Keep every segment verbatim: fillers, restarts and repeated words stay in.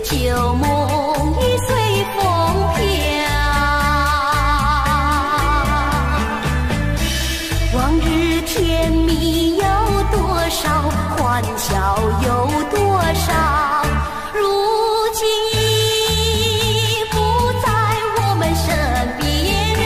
旧梦已随风飘，往日甜蜜有多少，欢笑有多少，如今已不在我们身边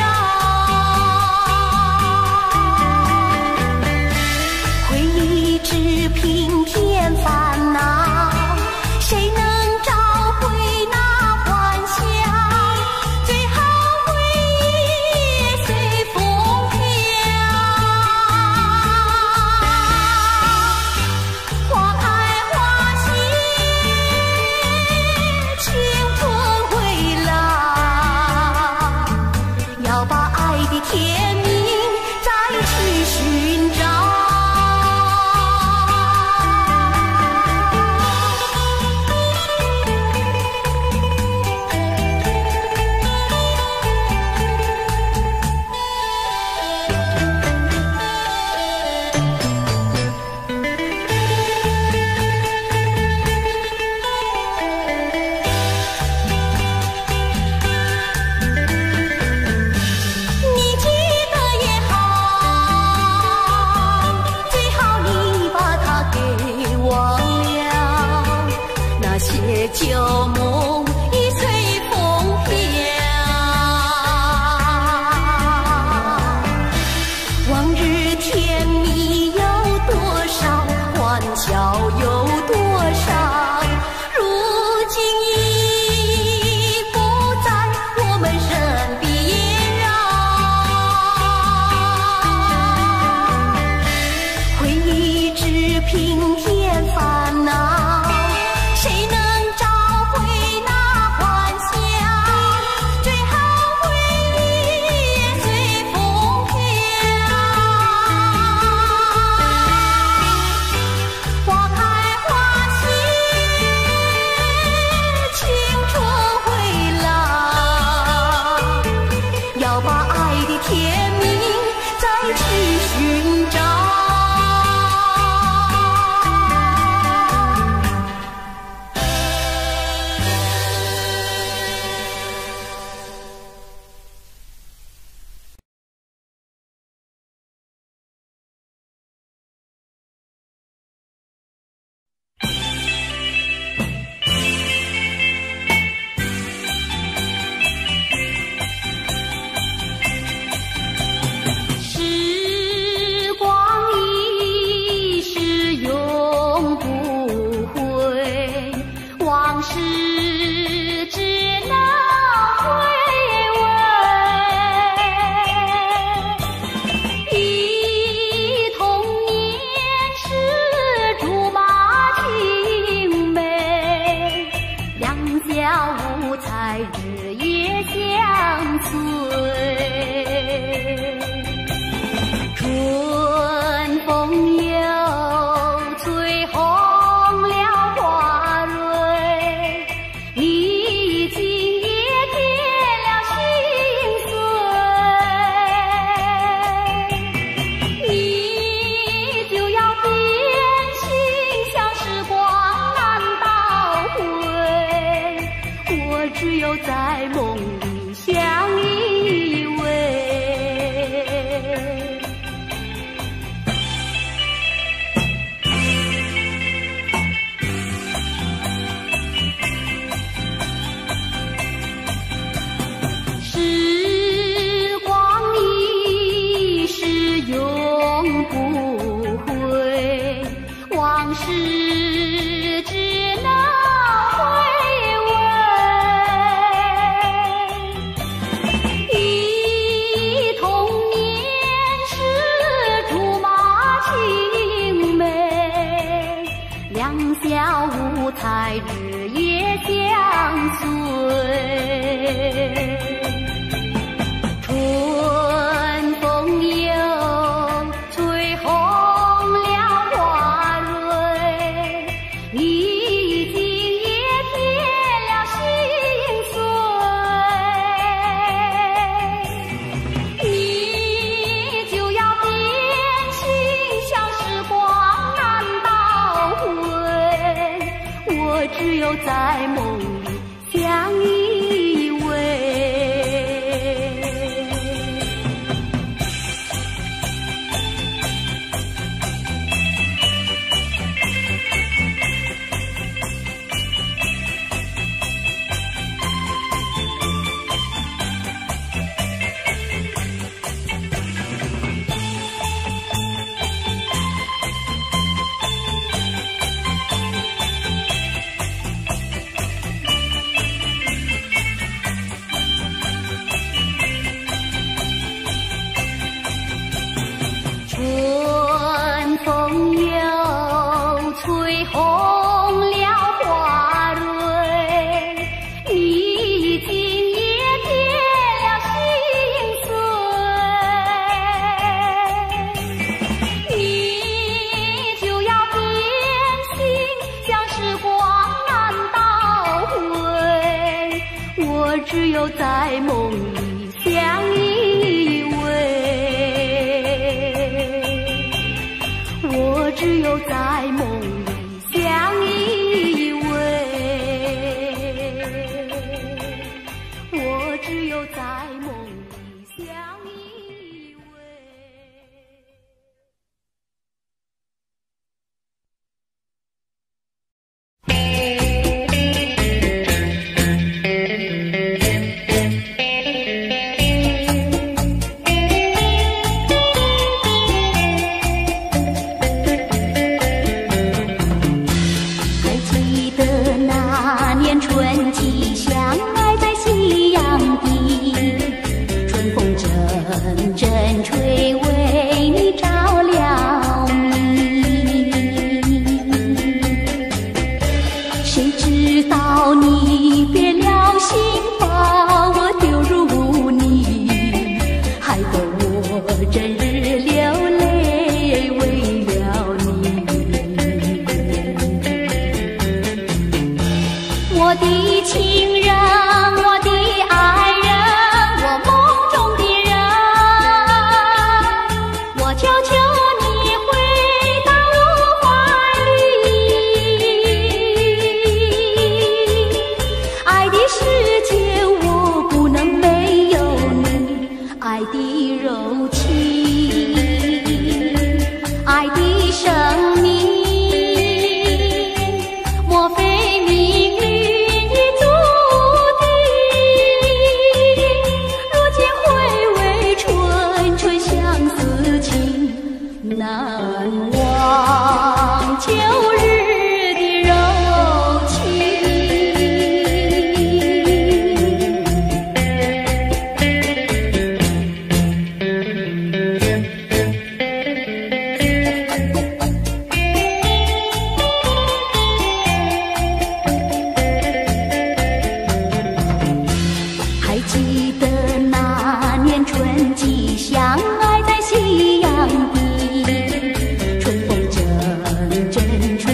啊。回忆只平添烦恼，谁能找回那欢笑？最好回忆也随风飘。花开花谢，青春回来，要把爱的甜蜜再去寻找。你记得也好，最好你把它给忘了，那些旧梦已随风飘。往日甜蜜有多少，欢笑有多少，如今已不在我们身边啊。回忆只平添烦恼，谁能找回那欢笑？最好回忆也随风飘。花开花谢，青春回来，要把爱的甜蜜再去寻找。时光一逝永不回，往事只能回味。忆童年时竹马青梅，两小无猜日夜相随。春风又吹红了花蕊，历经也添了心碎。你就要变心，像时光难倒回，我只有在梦里相依偎。时光一逝永不回，往事只能回味。忆童年时竹马青梅，两小无猜日夜相随。春风又吹红了花蕊，历经也添了心碎。你就要变心，像时光难倒回，我只有在梦里相依偎。春风又吹红了花蕊，你今夜添了心碎，你就要变心，像时光难倒回，我只有在梦里相依偎。我只有在梦里相依偎，我只有在梦里相依偎。我的情人，我的爱人，我梦中的人，我求求你回到我怀里。爱的世界我不能没有你，爱的柔情，爱的生命，莫非命运难忘秋日的柔情。还记得那年春季相爱在夕阳地，春风阵阵吹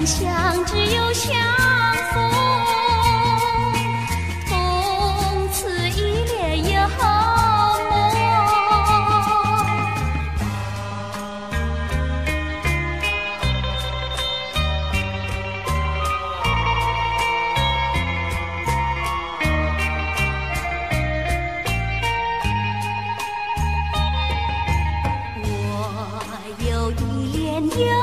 相只有相逢，从此一帘又梦。我有一帘幽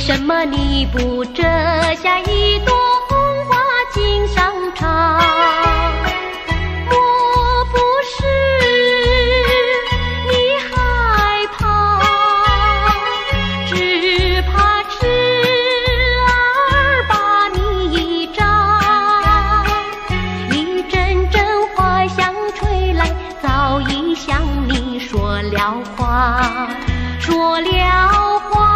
什么你不折下一朵红花锦上插？莫不是你害怕，只怕痴儿把你扎。一阵阵花香吹来，早已向你说了话，说了话。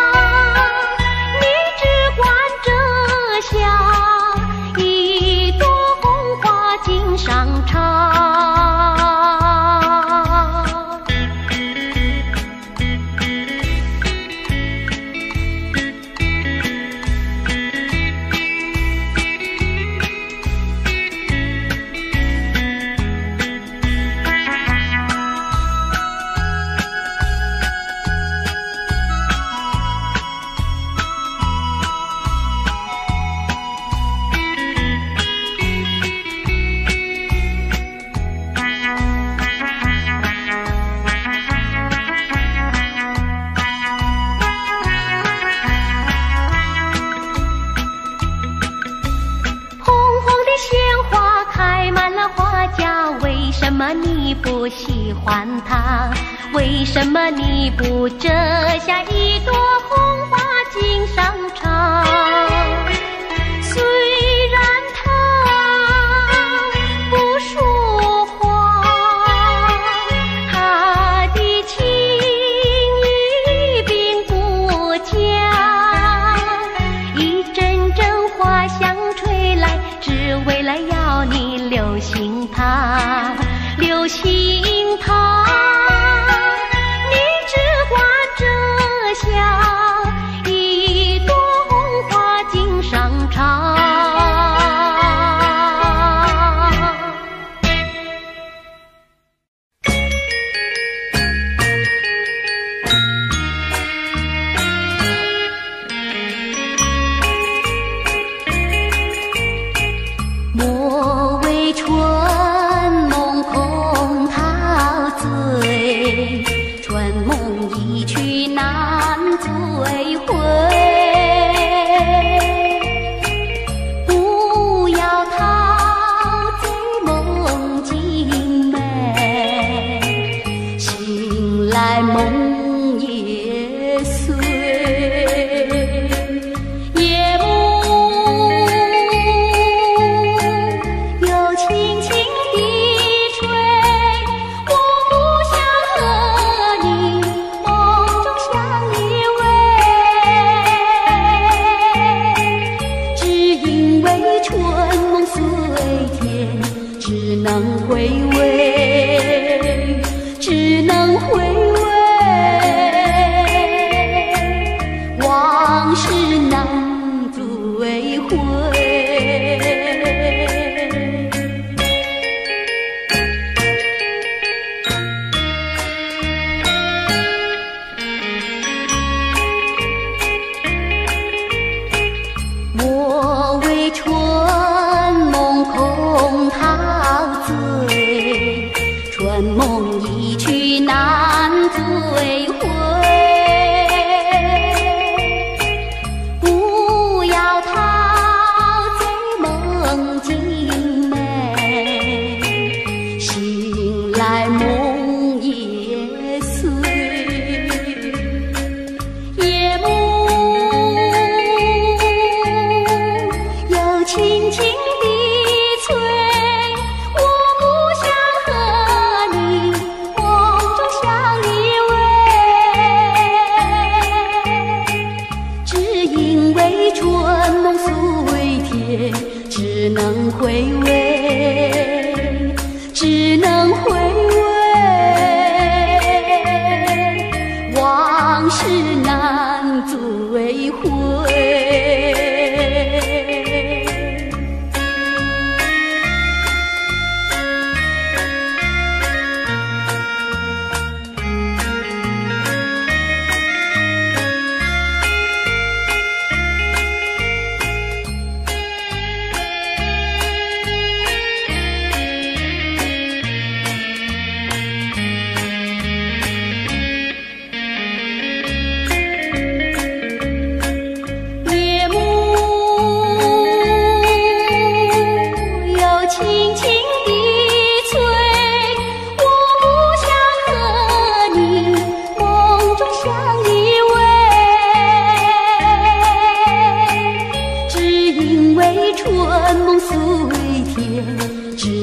为什么你不喜欢它？为什么你不折下一朵红花锦上插？虽然它不说话，它的情意并不假。一阵阵花香吹来，只为了要你留心它。留心它，你只管折下一朵红花锦上插。莫为春春梦一去难追回，不要陶醉梦境美，醒来梦也碎。夜幕又轻轻地吹，只能回味，只能回味，往事难追回。莫为春梦空陶醉，春梦一去难追回。不要陶醉梦境美，醒来梦也碎。夜幕又轻轻地吹，我不想和你梦中相依偎，只因为春梦虽甜，只能回味，只能回味，往事难追回。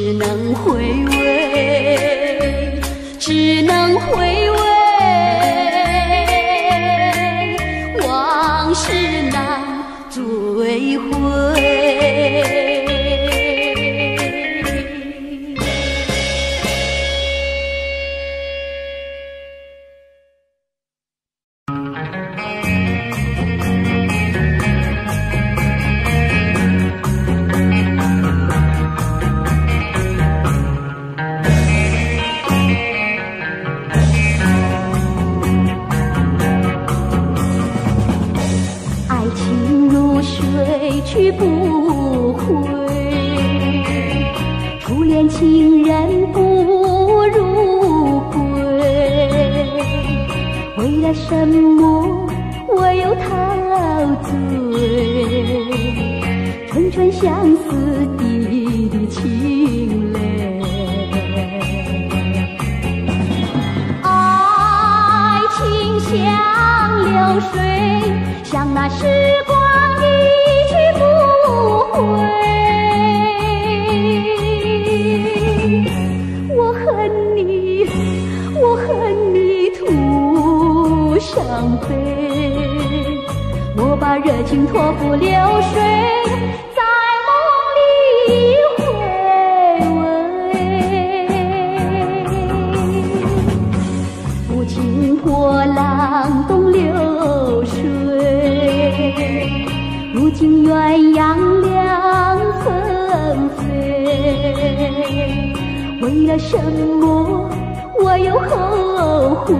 只能回味，只能回味，往事难追回。去不回，初恋情人不如归。为了什么我又陶醉？春春相思，滴滴情泪。爱情像流水，像那时光一去不回。我恨你，我恨你徒伤悲。我把热情托付流水，在梦里回味。无情波浪东流水，如今鸳鸯两纷飞。为了什么我又后悔？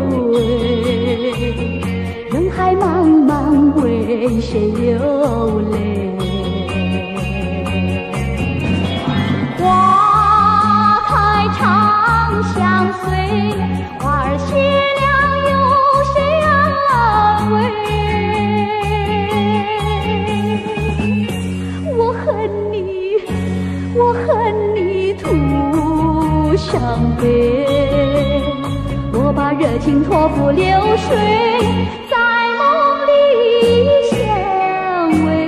人海茫茫，为谁流泪？花开长相随，花儿谢了有谁安慰？我恨你，我恨你徒伤悲。我把热情托付流水，在梦里相偎。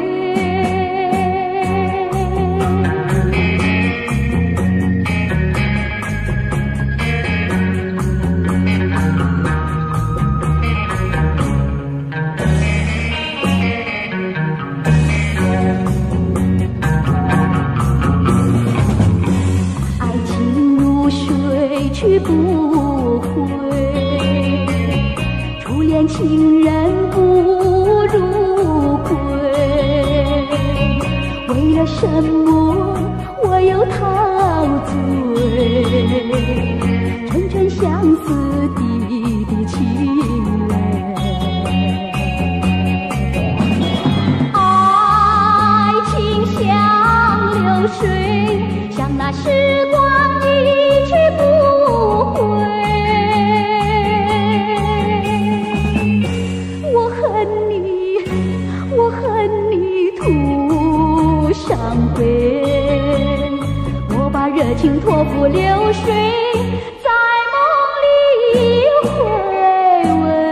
爱情如水去不回，初恋情人不如归。为了什么我又陶醉？春春相思，滴滴情泪。爱情像流水，像那时光一去不回。我恨你，我恨你徒伤悲。我把热情托付流水，在梦里回味。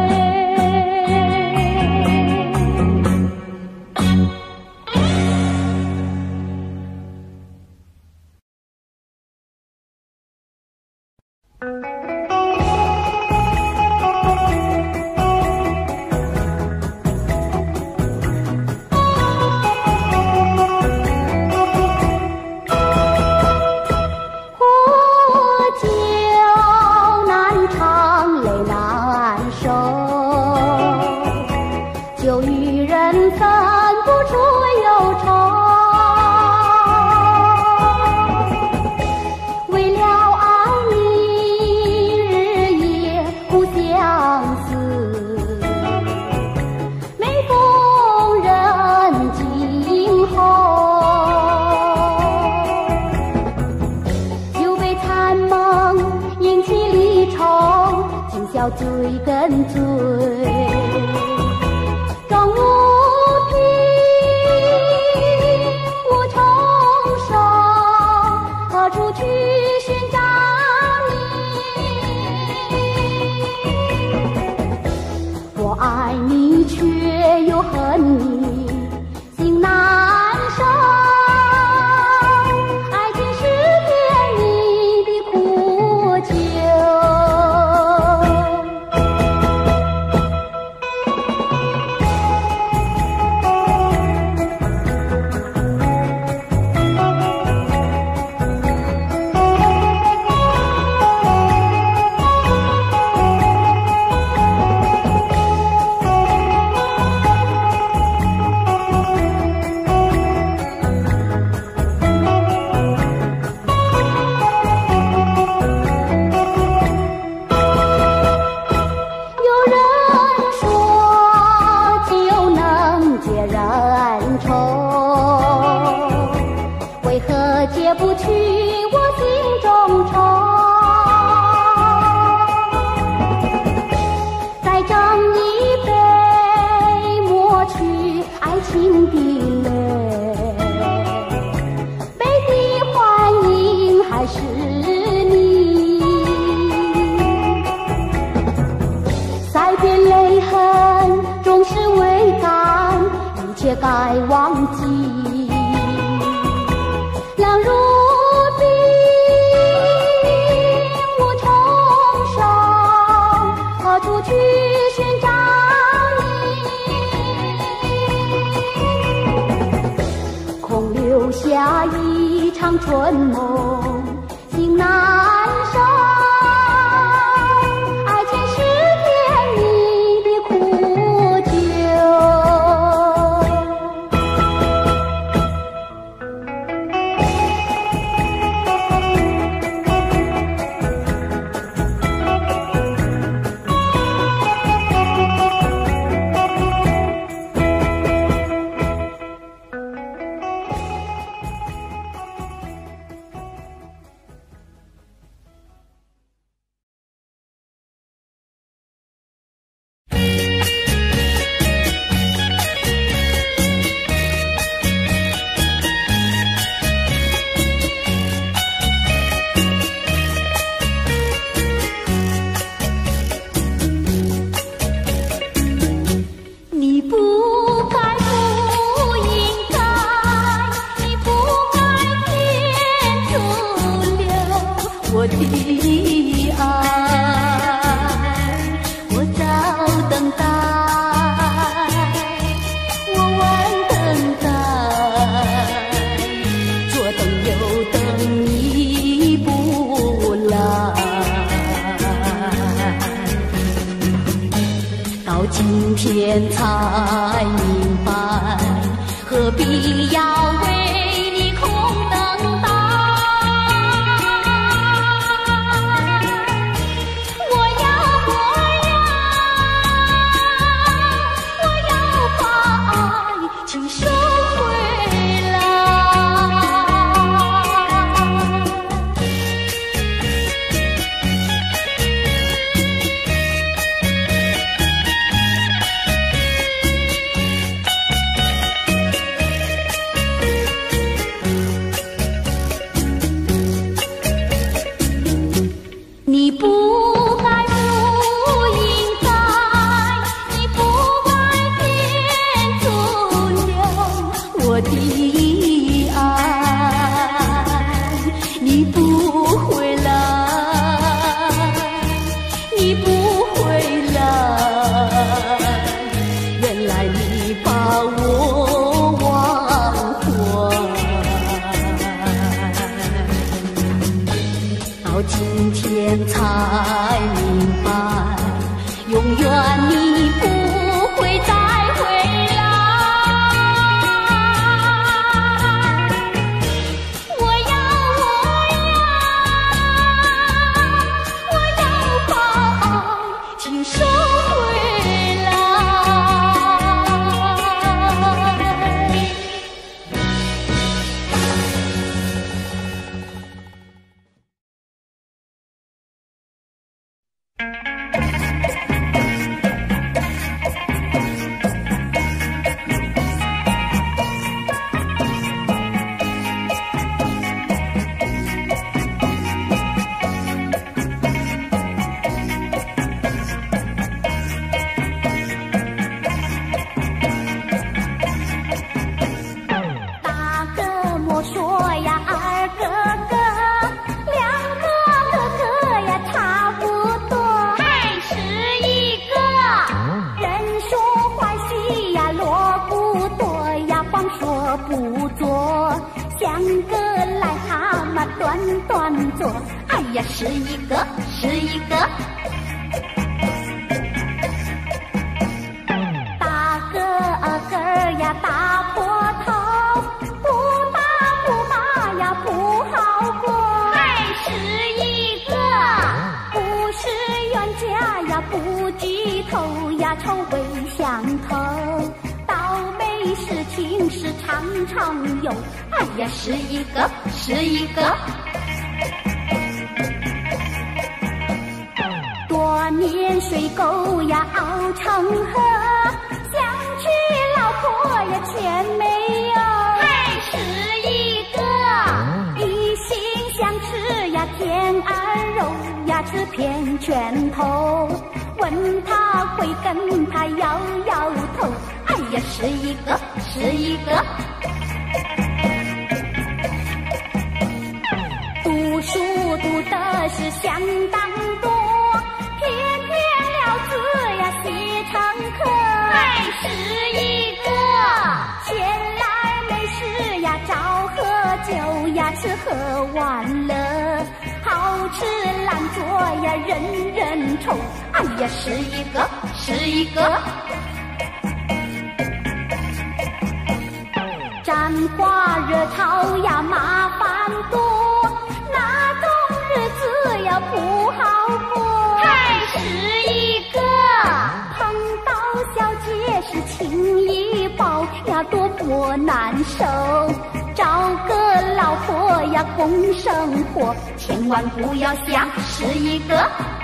追跟追，终无凭无重生，何处去寻找你？我爱你却又恨你，心难受。爱情是天情的泪，被的欢迎还是你，塞遍泪痕终是未干，一切该忘记。冷如冰，无从手，何处去寻找你？空留下一场春梦，心难收。爱情是甜蜜的苦酒。我的爱，我早等待，我晚等待，左等右等你不来。到今天才明白，何必要为你空等待。你不该，不应该，你不该天阻留我的爱，你不回来，你不回来，原来你把我忘怀。到今天才明白，永远你不会再回来。我要，我要，我要把爱情收回来。不做，像个癞蛤蟆端端坐，哎呀，是一个是一个。大个个呀大坡头，不打不骂呀不好过，还是一个不是冤家呀不聚头呀臭味相投。事情是常常有，哎呀，是一个是一个。多年水沟呀熬成河，想娶老婆呀娶钱没有，还是一个一心想吃呀天鹅肉，牙齿偏拳头，问他会跟他摇摇头，哎呀是一个是一个。读书读的是相当多，偏偏了字呀写成课，还是一个闲来没事呀找喝酒呀，吃喝玩乐，好吃懒做呀人人愁，哎呀是一个是一个。沾花惹草呀麻烦多，那种日子呀不好过，还是一个碰到小姐是情谊抱呀多么难受，找个老婆呀共生活，千万不要想是一个。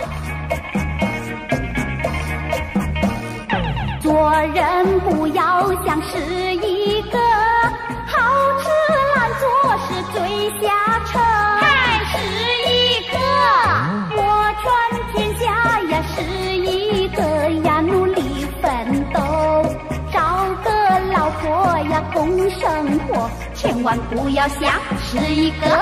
做人不要想是一个，好吃懒做是最下策，还是一个我传天下呀是一个呀努力奋斗，找个老婆呀共生活，千万不要想是一个。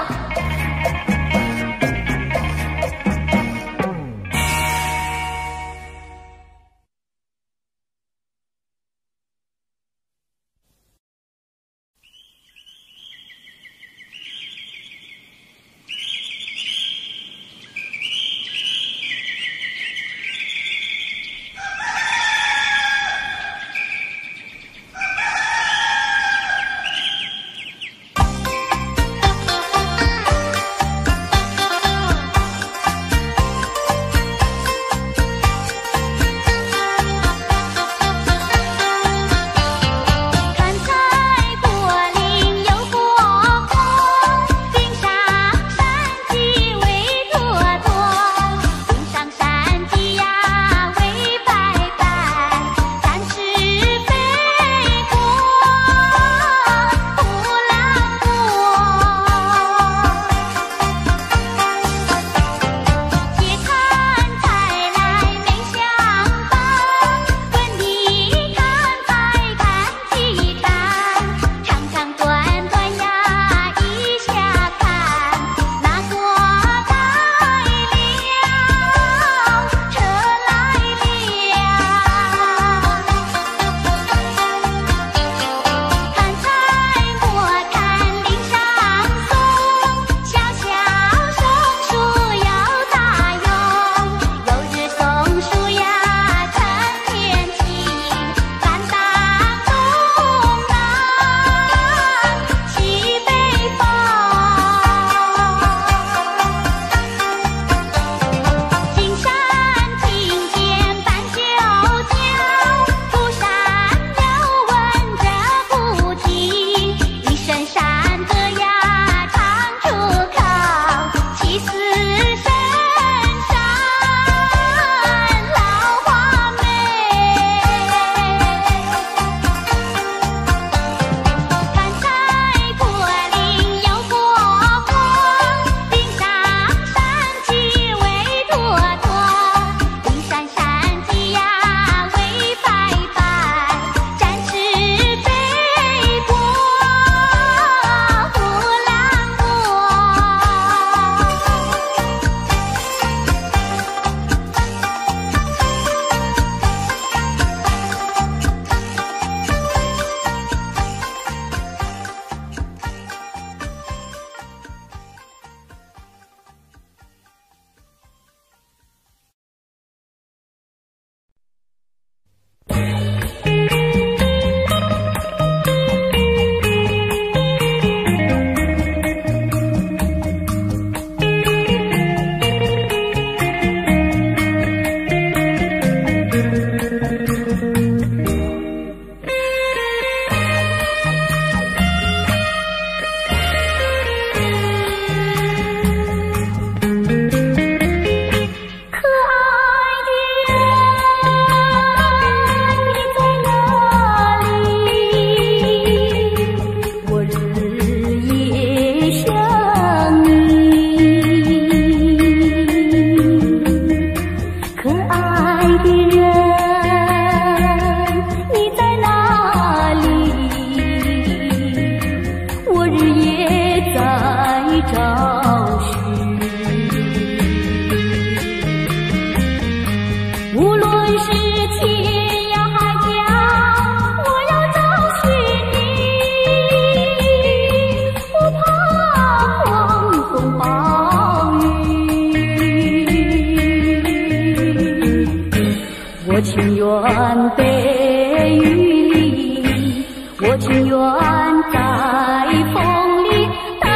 情愿被雨淋，我情愿在风里等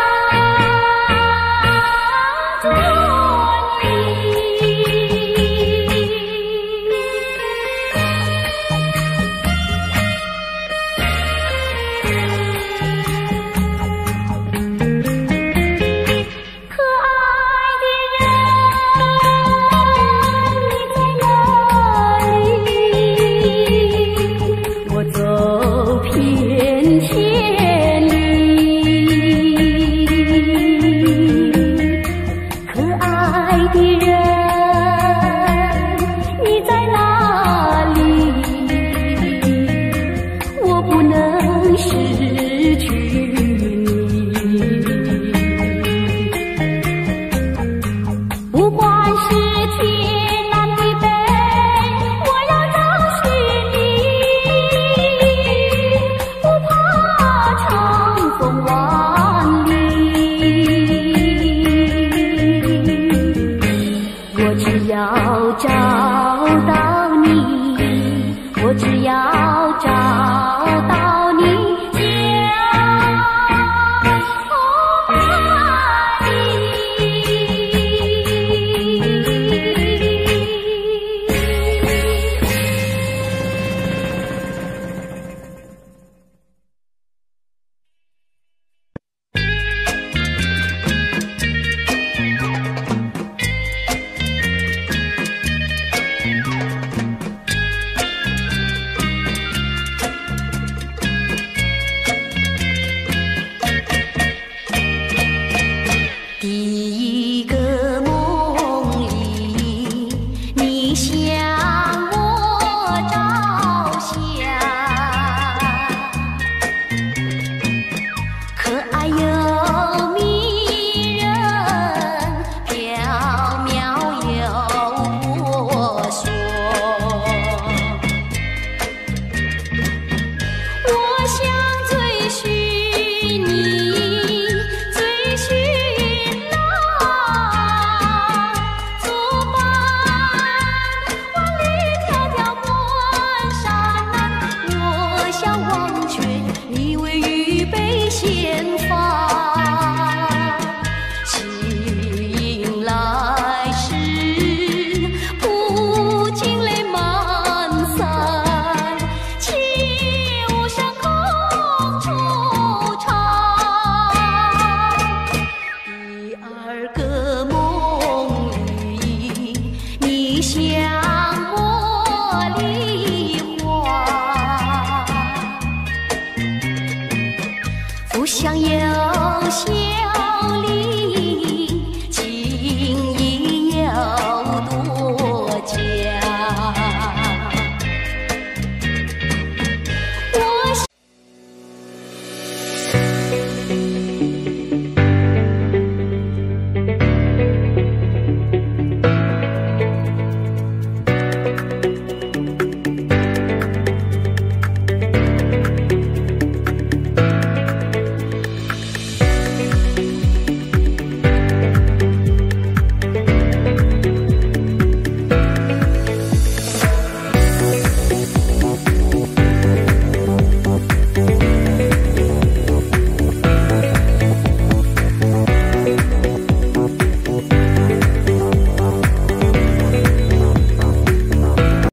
着你。可爱的人，你在哪里？我走遍千里。可爱的人，你在哪里？我不能失去你。不管是天南地北，我要找寻你，不怕长风万里。我只要找到你，我只要找到你，就爱第一个梦里，你向我照相，可爱又迷人，缥缈又婆娑。我想追寻你，追寻像茉莉花，浮想有限。